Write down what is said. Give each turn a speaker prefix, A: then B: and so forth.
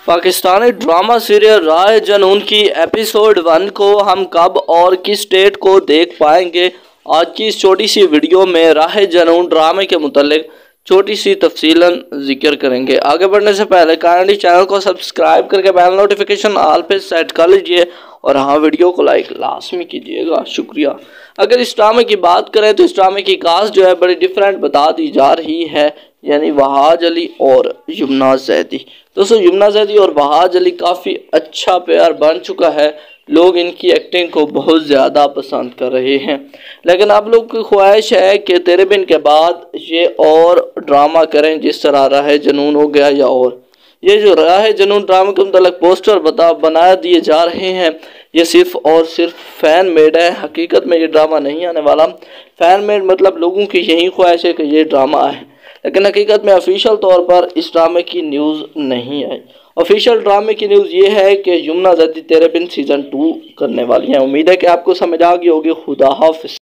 A: Pakistani drama serial راہ جنون کی ایپیسوڈ 1 کو ہم کب اور کس ڈیٹ کو دیکھ پائیں گے؟ آج کی اس چھوٹی سی ویڈیو میں راہ جنون ڈرامے کے متعلق چھوٹی سی تفصیلاً ذکر کریں گے۔ آگے بڑھنے سے پہلے کائنڈلی چینل کو سبسکرائب کر کے بیل نوٹیفیکیشن آل پہ سیٹ کر لیجئے اور ہاں ویڈیو کو لائک لازمی کیجئے گا، شکریہ۔ اگر اس ڈرامے کی بات کریں تو اس ڈرامے کی کاسٹ جو ہے بڑی ڈیفرنٹ بتا دی جا رہی ہے، یعنی وہاج علی اور یمنا زیدی۔ دوستو یمنا زیدی اور وہاج علی کافی اچھا پیئر بن چکا ہے، لوگ ان کی ایکٹنگ کو بہت زیادہ پسند کر رہے ہیں، لیکن آپ لوگ کی خواہش ہے کہ تیرے بن کے بعد یہ اور ڈرامہ کریں جس طرح راہ جنون ہو گیا یا اور یہ جو راہ جنون ڈرامے کے متعلق پوسٹر بنا دیے جا رہے ہیں، یہ صرف اور صرف فین میڈ ہے۔ حقیقت میں یہ ڈرامہ نہیں آنے والا۔ فین میڈ مطلب لوگوں کی یہی خواہش ہے کہ یہ ڈرامہ آئے، لیکن حقیقت میں آفیشیل طور پر اس ڈرامے کی نیوز نہیں آئی۔ آفیشیل ڈرامے کی نیوز یہ ہے کہ یمنا زیدی تیرے بن سیزن 2 کرنے والی ہیں۔ امید ہے کہ آپ کو سمجھ آ گئی ہوگی۔ خدا حافظ۔